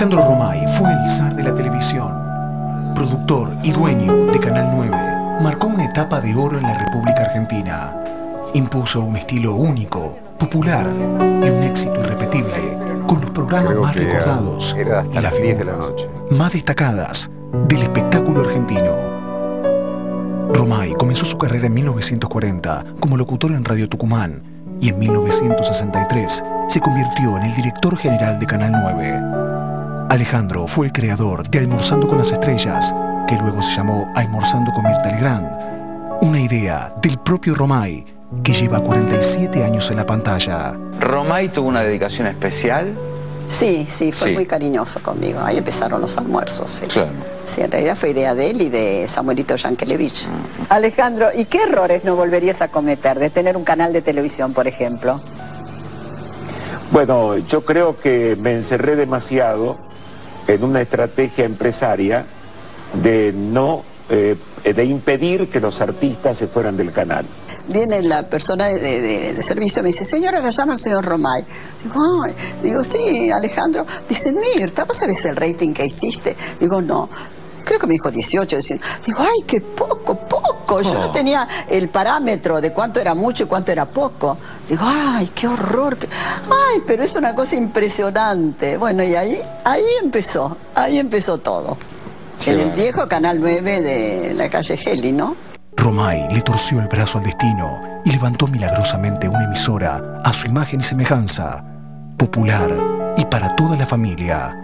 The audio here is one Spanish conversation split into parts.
Alejandro Romay fue el zar de la televisión. Productor y dueño de Canal 9, marcó una etapa de oro en la República Argentina. Impuso un estilo único, popular y un éxito irrepetible, con los programas más recordados y las figuras más destacadas del espectáculo argentino. Romay comenzó su carrera en 1940 como locutor en Radio Tucumán y en 1963 se convirtió en el director general de Canal 9. Alejandro fue el creador de Almorzando con las Estrellas, que luego se llamó Almorzando con Mirta Legrand, una idea del propio Romay, que lleva 47 años en la pantalla. ¿Romay tuvo una dedicación especial? Sí, fue muy cariñoso conmigo. Ahí empezaron los almuerzos. Sí. Claro. Sí, en realidad fue idea de él y de Samuelito Yankelevich. Alejandro, ¿y qué errores no volverías a cometer de tener un canal de televisión, por ejemplo? Bueno, yo creo que me encerré demasiado en una estrategia empresaria de de impedir que los artistas se fueran del canal. Viene la persona de servicio y me dice, señora, la llama el señor Romay. Digo, sí, Alejandro. Dice, Mirta, ¿vos sabés el rating que hiciste? Digo, no. Creo que me dijo 18. Digo, ay, qué poco. Yo no tenía el parámetro de cuánto era mucho y cuánto era poco. Digo, ay, qué horror. Ay, pero es una cosa impresionante. Bueno, y ahí empezó todo. En el viejo Canal 9 de la calle Geli, ¿no? Romay le torció el brazo al destino y levantó milagrosamente una emisora a su imagen y semejanza, popular y para toda la familia.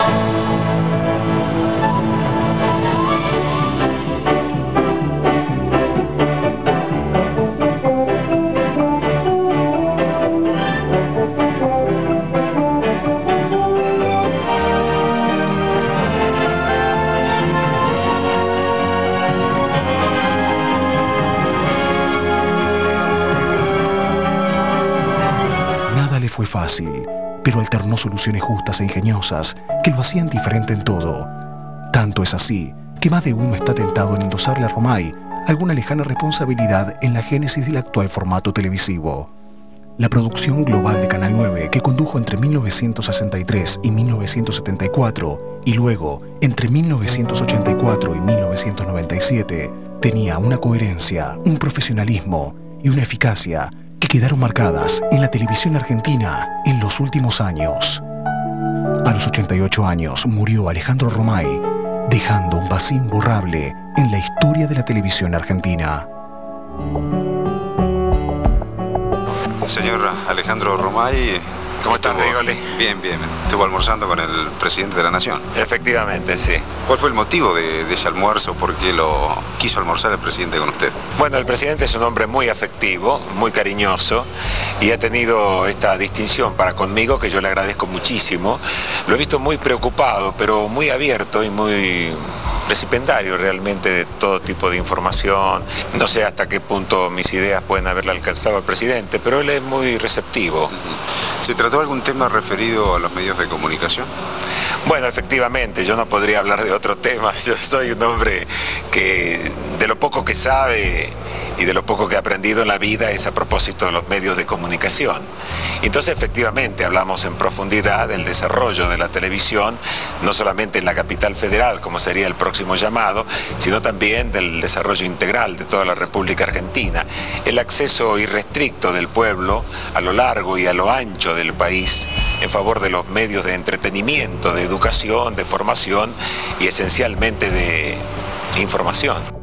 Fue fácil, pero alternó soluciones justas e ingeniosas que lo hacían diferente en todo. Tanto es así que más de uno está tentado en endosarle a Romay alguna lejana responsabilidad en la génesis del actual formato televisivo. La producción global de Canal 9, que condujo entre 1963 y 1974 y luego entre 1984 y 1997, tenía una coherencia, un profesionalismo y una eficacia que quedaron marcadas en la televisión argentina en los últimos años. A los 88 años murió Alejandro Romay, dejando un vacío imborrable en la historia de la televisión argentina. Señor Alejandro Romay, ¿cómo estás, Rigoli? Bien. Estuvo almorzando con el presidente de la Nación. Efectivamente, sí. ¿Cuál fue el motivo de ese almuerzo? ¿Por qué lo quiso almorzar el presidente con usted? Bueno, el presidente es un hombre muy afectivo, muy cariñoso y ha tenido esta distinción para conmigo que yo le agradezco muchísimo. Lo he visto muy preocupado, pero muy abierto y muy recipendario realmente de todo tipo de información. No sé hasta qué punto mis ideas pueden haberle alcanzado al presidente, pero él es muy receptivo. ¿Se trató algún tema referido a los medios de comunicación? Bueno, efectivamente, yo no podría hablar de otro tema. Yo soy un hombre que de lo poco que sabe y de lo poco que ha aprendido en la vida es a propósito de los medios de comunicación. Entonces, efectivamente, hablamos en profundidad del desarrollo de la televisión, no solamente en la capital federal, como sería el próximo llamado, sino también del desarrollo integral de toda la República Argentina, el acceso irrestricto del pueblo a lo largo y a lo ancho del país en favor de los medios de entretenimiento, de educación, de formación y esencialmente de información.